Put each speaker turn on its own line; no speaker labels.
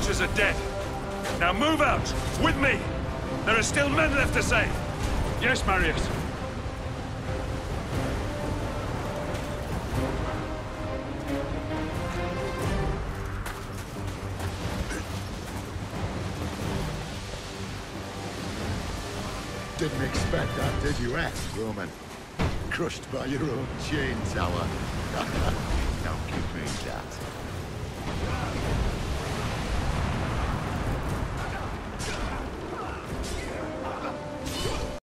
archers are dead. Now move out, with me! There are still men left to save! Yes, Marius.
Didn't expect that, did you, Roman? Crushed by your own chain tower. Now give me that.